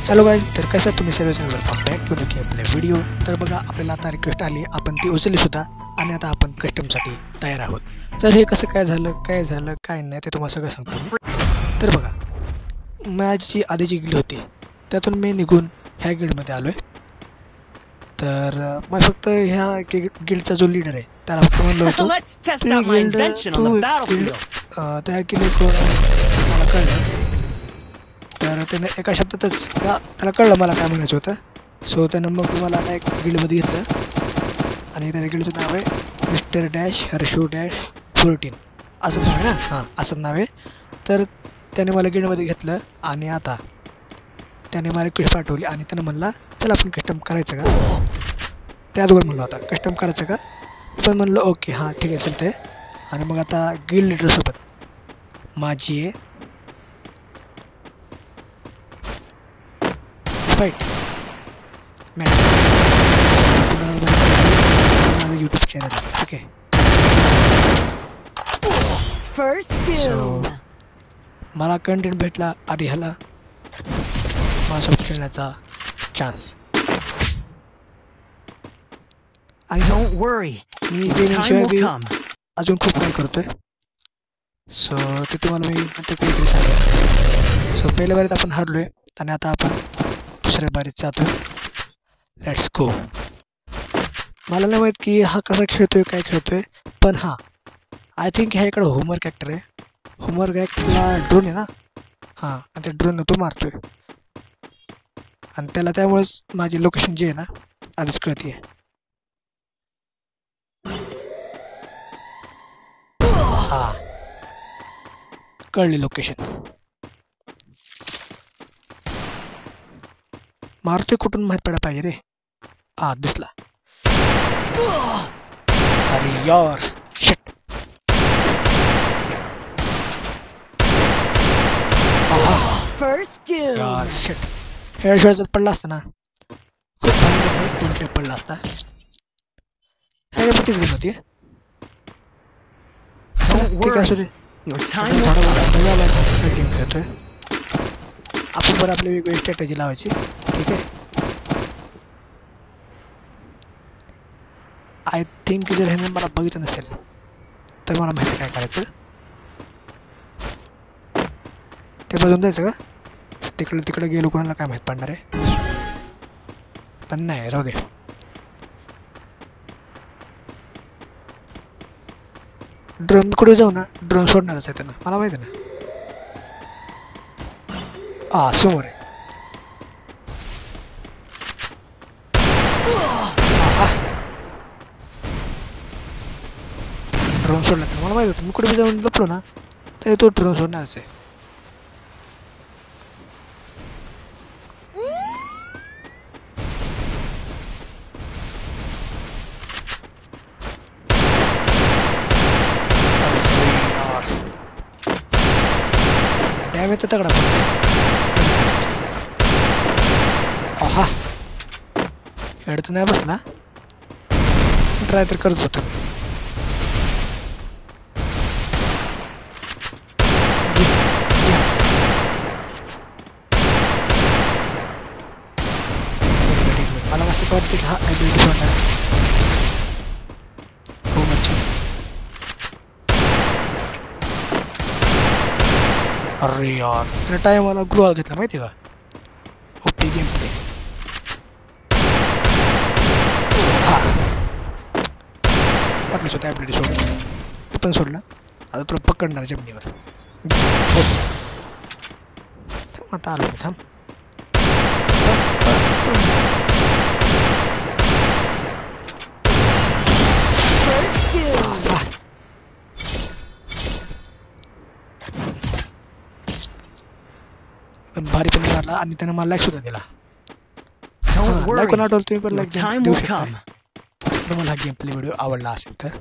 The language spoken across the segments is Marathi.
हॅलो गाईज, तर कसं तुम्ही सर्वजण वेलकम बॅक टू द आपले व्हिडिओ. तर बघा, आपल्याला आता रिक्वेस्ट आली, आपण ती उचललीसुद्धा आणि आता आपण कस्टमसाठी तयार आहोत. तर हे कसं काय झालं काय नाही ते तुम्हाला सगळं सांगतो मी. तर बघा, माझी जी आधीची गिल्ड होती त्यातून मी निघून ह्या गिल्डमध्ये आलो आहे. तर मग फक्त ह्या गिल्डचा जो लीडर आहे त्याला फक्त म्हणलं होतं गिल्ड तयार केली मला कळलं. तर त्यानं एका शब्दातच त्याला कळलं मला काय म्हणायचं होतं. सो त्यानं मग मला आता एक गिल्डमध्ये घेतलं आणि त्या गिल्डचं नाव आहे मिस्टर डॅश हर्षू डॅश 14 असं नाव आहे ना. हां, असं नाव आहे. तर त्याने मला गिल्डमध्ये घेतलं आणि आता त्याने मला रिक्वेस्ट पाठवली आणि त्यानं म्हणला चला आपण कस्टम करायचं का. त्या दोघं म्हणलं होता कस्टम करायचं का. मी पण म्हणलं ओके हां ठीक आहे चालतं आहे. आणि मग आता गिल्ड लीडरसोबत माझी आहे फाईट मॅच. यूट्यूब चॅनल ठीक आहे. सो मला कंटेंट भेटला आणि ह्याला माझ्यासोबत खेळण्याचा चान्स. आणि मी गेमिंगशिवाय बी अजून खूप काही करतोय. सो ते तुम्हाला मी नंतर काहीतरी सांगेन. सो पहिल्या बारीत आपण हारलो आहे आणि आता आपण दुसऱ्या बारीत जातो. Let's go. मला नाही माहीत की हा कसा खेळतोय काय खेळतोय, पण हां आय थिंक ह्या इकडं होमवर्क ॲक्टर आहे. होमवर्क ॲक्टरला ड्रोन आहे ना. हां, आणि त्या ड्रोननं तो मारतोय आणि त्याला त्यामुळेच माझी लोकेशन जी आहे ना आधीच कळते आहे. हां, कळली लोकेशन. मारतोय कुठून माहीत पडायला पाहिजे रे. हां दिसला. अरे यार शिट. यार शिट. हेडशॉट जर पडला असता ना खूप भारी पडला असता. ह्याच्यापतीच गेम होती. ठीक असू दे. गेम खेळतोय आपण. बरं आपली वेगवेगळी स्ट्रॅटेजी लावायची. ठीक आहे. आय थिंक जर ह्याने मला बघितलं नसेल तर मला माहिती काय करायचं. ते बघून जायचं का तिकडे गेलो कोणाला काय माहीत पडणार आहे. पण नाही राहू दे. ड्रोन कुठे जाऊ ना ड्रोन सोडणारच आहे त्यांना मला माहिती ना. हां समोर आहे. ड्रोन सोडला तर मला माहिती होतं. मी कुठे जाऊन लपलो ना तर तो ड्रोन सोडणारच आहे. डॅम येतं तगडा. हा खेळ तर नाही बसला. ट्राय तर करत होतो. मला असं वाटतं की हा ॲबिलिटी सोडणार हो मच्छी. अरे यार त्या टायमाला ग्लोअर घेतला माहिती आहे का. OP game play. हां वाटलंच होतं ॲबिलिटी सोडलं. ते पण सोडलं. आता तुला पकडणार जमिनीवर. आता आलो थांब. भारी पण मारला आणि त्यानं मला लाईक सुद्धा दिला. लाईक कोण आठवलं तुम्ही पण लाईक देऊ शकता. तुम्हाला हा गेम प्ले व्हिडिओ आवडला असेल तर.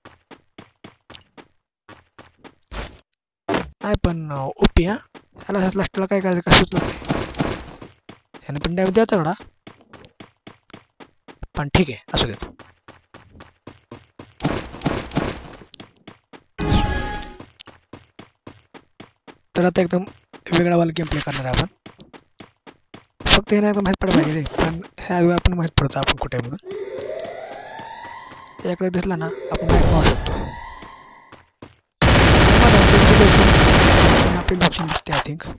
नाही पण ओपी हां ह्याला लास्टला काय करायचं का सुचलं नाही. ह्यानं पण डॅमेज द्या तेवढा पण ठीक आहे असू देत. तर आता एकदम वेगळा वाला गेम प्ले करणार आहे आपण. फक्त हे नाही माहीत पडलं पाहिजे रे, पण ह्या आपण माहीत पडतो आपण कुठे आहे म्हणून. एकदा दिसला ना आपण बॅक मारू शकतो. आपली लोकेशन दिसते आय थिंक.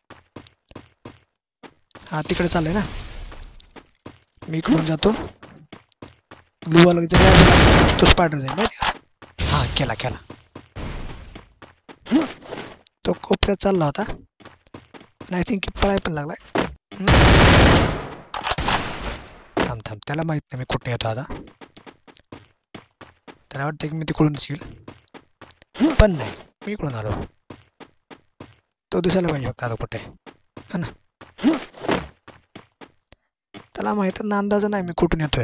हा तिकडे चाललंय ना, मी इकडून जातो. ग्लूवाला तो स्पायडर जाईल माहिती का. हा केला केला. तो कोपऱ्यात चालला होता आणि आय थिंक पळाय पण लागलाय. थांब थांब, त्याला माहित नाही मी कुठे येतो आता. त्याला वाटतं की मी तिकडून दिसेल, पण नाही, मी इकडून आलो. तो दिसायला पाहिजे फक्त आता कुठे है ना. त्याला माहित ना अंदाज नाही मी कुठून येतोय.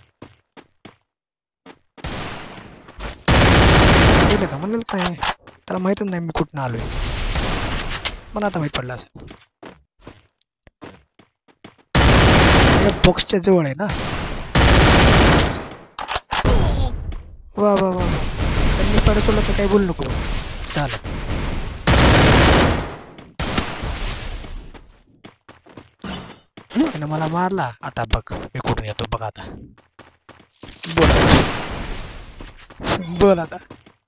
गेलं का म्हणलं काय, त्याला माहीतच नाही मी कुठून आलोय. मला आता माहीत पडलं असेल. बॉक्सच्या जवळ आहे ना. वा वा वा, त्यांनी पडतोला तर काही बोलू नको. चालेल, त्यानं मला मारला. आता बघ मी कुठून येतो बघ आता. बोल आता.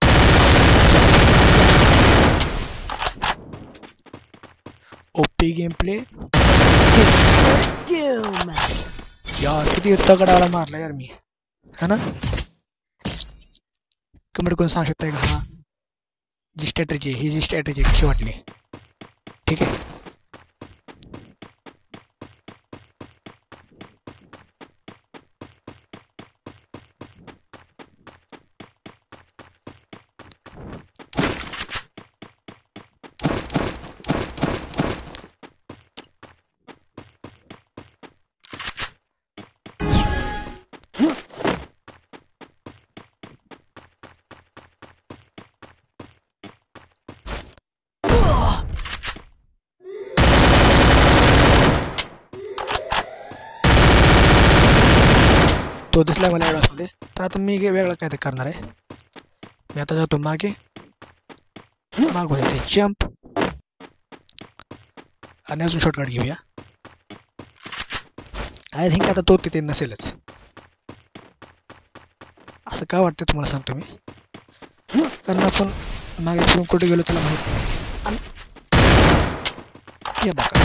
ओपी गेम प्ले यार, किती तगडाला मारला यार मी, है ना. कमेंट करून सांग शकताय का हा जी स्ट्रॅटेजी, ही जी स्ट्रॅटेजी कशी वाटली. ठीक आहे. तो दिसला मला एवढ्यामध्ये, पण आता मी वेगळं काय ते करणार आहे. मी आता जातो मागे, मागून येते जंप आणि अजून शॉर्टकट घेऊया. आय थिंक आता तो तिथे नसेलच असं काय वाटतं तुम्हाला सांगतो मी, कारण आपण मागे फिरून कुठे गेलो त्याला माहित नाही. हे बघा,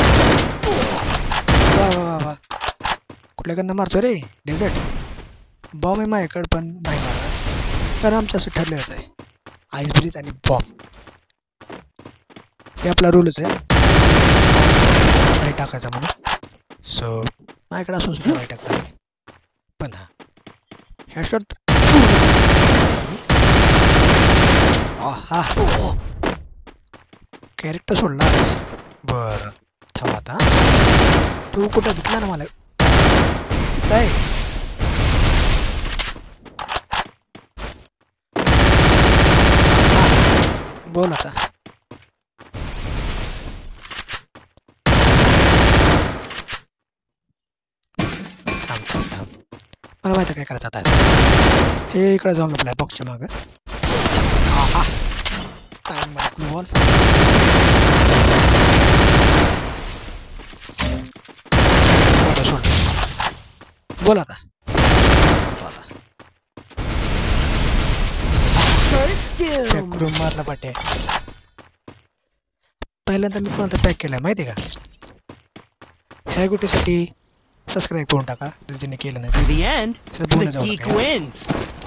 वा वा वा वा, कुठल्याकडनं मारतो रे. डेझर्ट बॉम्ब आहे माझ्याकडं, पण नाही मारणार कारण आमचं असं ठरलेलंच आहे, आईस ब्रिज आणि बॉम्ब हे आपला रूलच आहे, नाही टाकायचा म्हणून. सो माझ्याकडे असून सुद्धा नाही टाकता. पण हा ह्या शॉट हा कॅरेक्टर सोडलाच. बरं थांब आता, तू कुठं दिसला ना मला काय. बोल आता. मला माहिती काय करायचं आता. हे इकडे जाऊन आपल्या बॉक्सच्या मागं. बॉल बोल आता. करून मारला पाटे. पहिल्यांदा मी कोणता पॅक केलाय माहिती आहे का. ह्या गोष्टीसाठी सबस्क्राईब करून टाका ज्याने केलं नाही. In the end, the geek wins.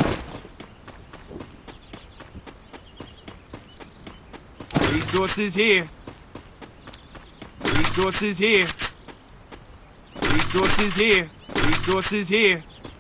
Resources here. Resources here. Resources here. Resources here.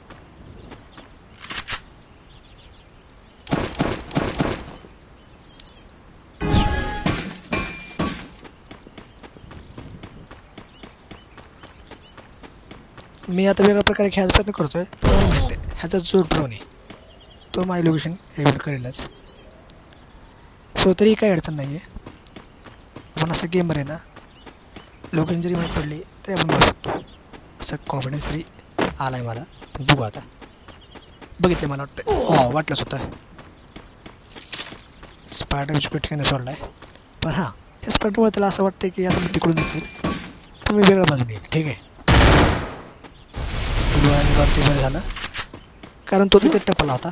मी आता वेगळ्या प्रकारे खेळायचा प्रयत्न करतोय. ह्याचा जो ड्रोन आहे तो माझी लोकेशन रिव्हील करेलच. सो तरी काही अडचण नाही आहे. आपण असं गेमर आहे ना, लोकेशन जरी माहीत पडली तरी आपण बघू शकतो. असं कॉन्फिडन्स तरी आला आहे मला. पण बघू आता. बघितलं मला वाटतं वाटलंच होतं स्पायडर ठिकाणी सोडला आहे. पण हां, ह्या स्पायडरमुळे त्याला असं वाटतं की आता मी तिकडून दिसेल. तर मी वेगळ्या बाजूने येईल. ठीक आहे. वरती बरं झालं कारण तो तिथे टपला होता.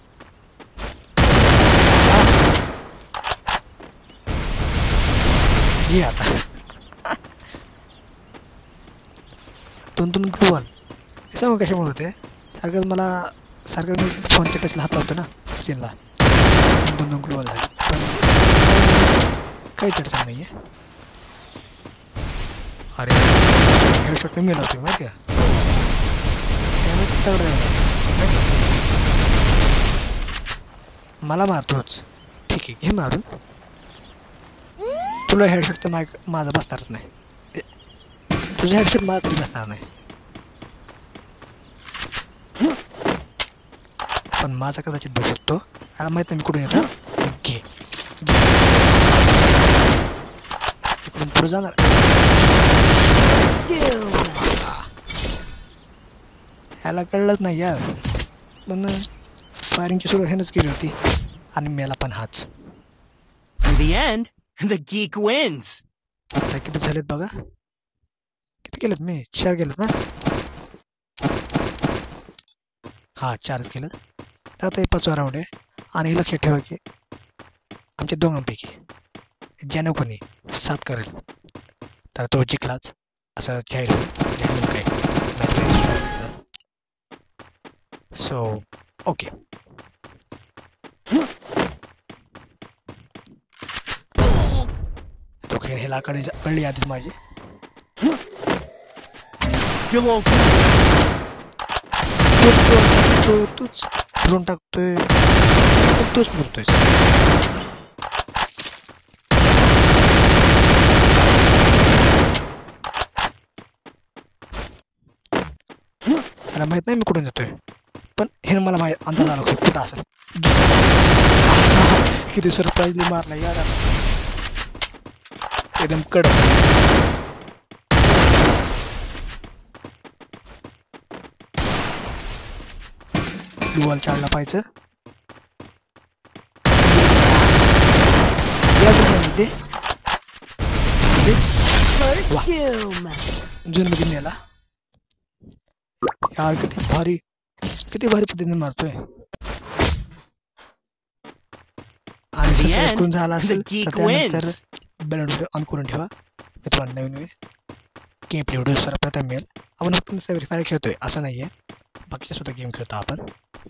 ये आता दोन ग्लू वॉल हे सांगू कशामुळे होते. सारखं मी फोनच्या टचला हात लावतो ना स्क्रीनला. दोन ग्लू वॉल झाले पण काही अडचण नाही आहे. अरे हेडशॉट मी मेला होतो माहिती आहे. मला मारतोच. ठीक आहे घे मारून. तुला हेडशॉट तर माझा बसणारच नाही. तुझं हेडशॉट माझा तरी बसणार नाही. पण माझा कदाचित बसू शकतो. मला माहित नाही मी कुठून येतो. घे इकडून पुढे जाणार. ह्याला कळलंच नाही यार. पण फायरिंगची सुरू ह्यानंच केली होती आणि मेला पण हाच. In the end, the geek wins. आता किती झालेत बघा. किती केलेत मी 4 केलेत ना. हा 4 केलं. तर आता 5वा राऊंड आहे आणि हे लक्षात ठेवा की आमच्या दोघांपैकी ज्यानं कोणी 7 करेल तर तो जिंकलाच असं जाहीर होईल काय. So okay. तो ह्याला कळली आधीच माझी. Still okay. तूच ड्रोन टाकतोय तूच बोलतोय. त्याला माहित नाही मी कुठून येतोय पण हे मला अंदाज आला कुठं असेल. किती सरप्राईजली मारला यार. एकदम कडक. ग्लू चाडला पाहिजे. जून मध्ये नेला यार. किती भारी पद्धतीने मारतोय. आणि सबस्क्राईब झाला असेल तर त्यानंतर बेल नोटिफिकेशन ऑन करून ठेवा. मी तुम्हाला नवीन गेम प्ले व्हिडिओ सर्वप्रथम मिळेल. आपण फक्त फ्री फायर खेळतोय असं नाही आहे. बाकीच्या सुद्धा गेम खेळतो आपण.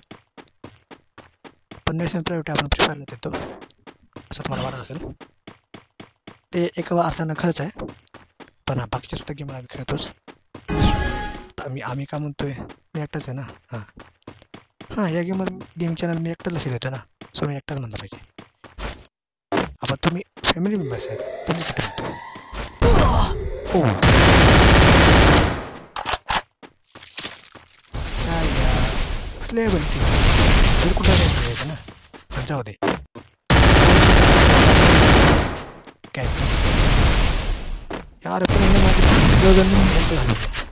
पण प्रायव्हेट आपण फ्री फायरला देतो असं तुम्हाला वाटत असेल. ते एका अर्थानं खरंच आहे. पण हा बाकीच्या सुद्धा गेम आम्ही खेळतोच. आम्ही का म्हणतोय मी एकटाच आहे ना. हां या गेम चॅनल मी एकटाच लक्ष देतो ना. सो मी एकटाच म्हणलं पाहिजे. आपण तुम्ही फॅमिली मेंबर्स आहेत तुमच्यासाठी म्हणतो. हो काय कसले बनते तरी कुठं यायचं ना. जाऊ दे काय यार. पण माझे झालं.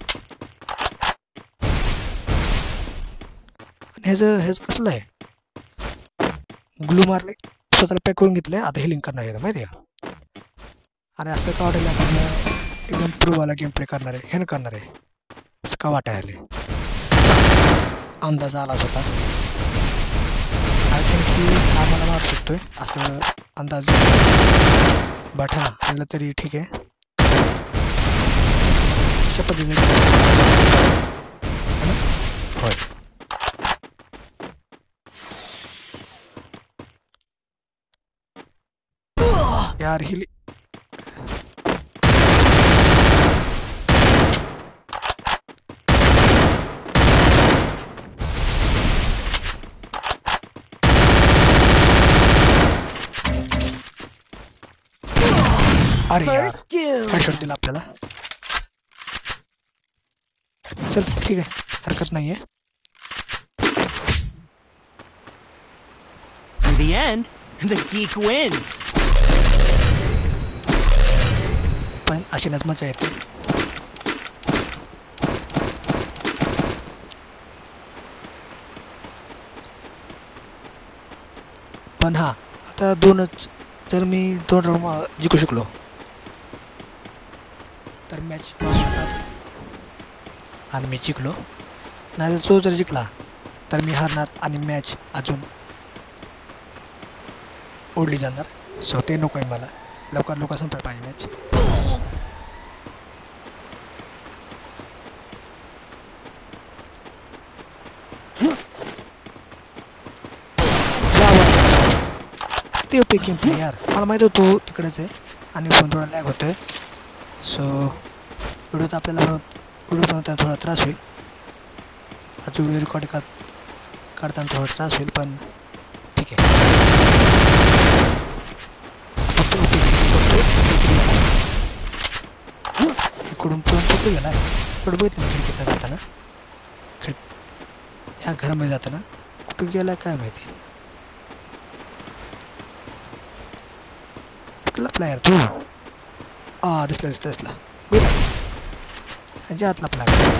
ह्याचं कसलं आहे. ग्लू मारले स्वतःला पॅक करून घेतलंय. आता हे लिंक करणार आहे माहिती आहे. आणि असं का वाटायला आपण एकदम प्रूवाला गेम प्ले करणार आहे. हे ना करणार आहे असं का वाटायला. अंदाज आलाच होता. आय थिंक की हा मला मारू शकतोय असं अंदाज. बट हा आणलं तरी ठीक आहे. अशा पद्धतीने होय. यार हिली अरे यार हेडशॉट दिला आपल्याला. चल ठीक आहे हरकत नाही आहे. In the end, the geek wins. पण अशीच मजा येते. पण हा आता दोनच जर मी 2 राऊंड जिंकू शकलो तर मॅच आणि मी जिंकलो, नाही तो जर जिंकला तर मी हारणार आणि मॅच अजून ओढली जाणार. सो ते नको आहे मला, लवकर संपायला पाहिजे मॅच. ते गेम प्ले यार, मला माहिती होतं तू तिकडेच आहे आणि फोन थोडा लॅग होतोय. सो व्हिडिओत आपल्याला व्हिडिओ बनवताना थोडा त्रास होईल, आता व्हिडिओ रेकॉर्ड काढताना थोडा त्रास होईल, पण ठीक आहे. इकडून कुठे गेला आहे, इकडं बघितलं खिडकीत जाताना, ह्या घरामध्ये जाताना कुठं गेला काय माहिती. कुठला प्लेयर तू? दिसला ह्याच्या आतला प्लेयर.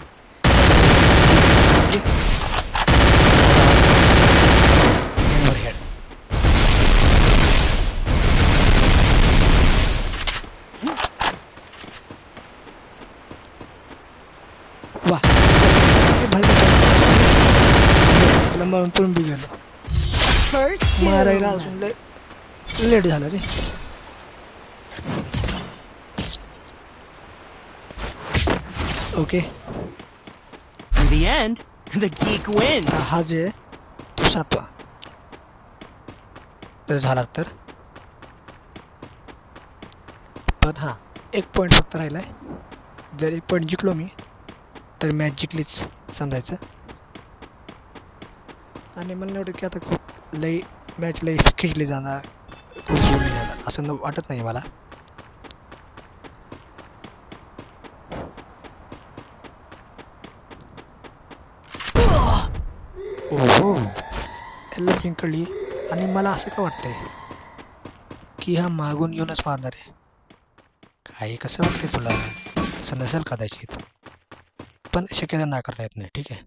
वा तुला म्हणून तुम्ही बी गेलो मारायला, अजून लेट झालं रे. Okay, In the end, the geek wins. हा जे तू 7वा तर झाला तर, पण हा 1 पॉईंट फक्त राहिला आहे. जर 1 पॉईंट जिंकलो मी तर मॅच जिंकलीच समजायचं. आणि मला नाही वाटत की आता खूप मॅच खिचली जाणार, खूप बोलली जाणार असं वाटत नाही मला. ओहो, याला जिंकली. आणि मला असं का वाटतंय की हा मागून येऊनच मारणार आहे. काही कसं वाटतंय तुला? तसं नसेल कदाचित, पण शक्यता नाकारता येत नाही. ठीक आहे,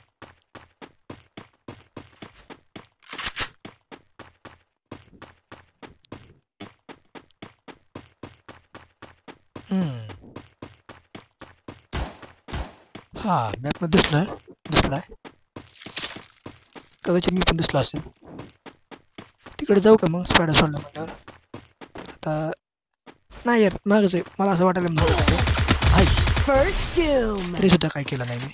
हा मॅपमध्ये दिसलाय कदाचित मी पण दिसलो असेल. तिकडे जाऊ का मग स्पायडर सोडलं म्हटल्यावर? आता नाही यार, मागच आहे, मला असं वाटायला मागच आहे. तरी सुद्धा काय केलं नाही मी.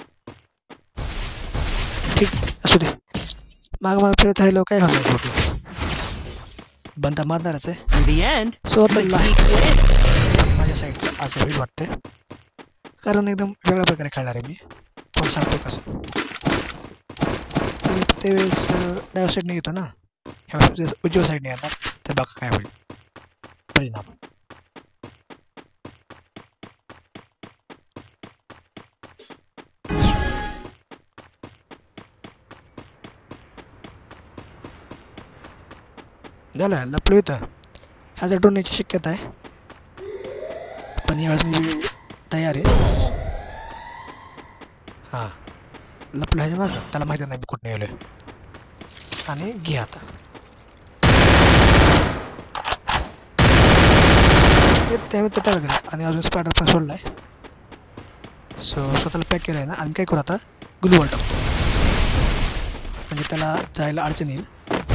ठीक असू दे, माग फिरत राहिलो काय होणार, शेवटी बंदा मारणारच आहे. सो माझ्या साईडचं असं होईल वाटतंय, कारण एकदम वेगळ्या प्रकारे खेळणार आहे मी. पण सांगतो कसं, त्यावेळेस डाव्या साईडने येतो ना, ह्या उजव्या साईडने येणार, तर बघा काय होईल परिणाम. झालं, लपलो इथं. ह्याचा डोण्याची शक्यता आहे, पण यावेळेस मी तयार आहे. हां, लपलो ह्याच्या मागं, त्याला माहिती नाही मी कुठं येलो आहे. आणि घे आता, त्यामुळे त्याला दिला आणि अजून स्पायडर पण सोडला आहे. सो स्वतःला पॅक केलं आहे ना, आणि काय करू आता, ग्लूवॉल टाकतो, म्हणजे त्याला जायला अडचण येईल.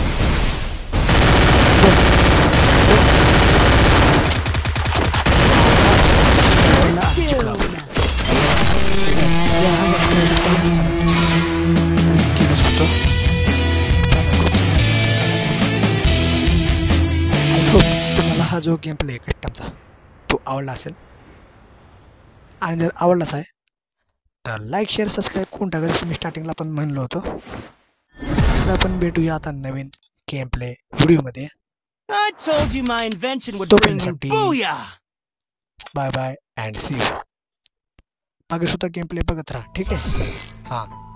तुम्हाला हा जो गेम प्ले आहे कस्टमचा तो आवडला असेल, आणि जर आवडलाच आहे तर लाईक शेअर सबस्क्राईब करून टाका, जसं मी स्टार्टिंगला पण म्हणलो होतो. तर आपण भेटूया आता नवीन गेम प्ले व्हिडिओमध्ये. I told you my invention would bring you booyah. Bye bye and see you. मागे सुद्धा गेम प्ले बघत राहा, ठीक आहे. हां.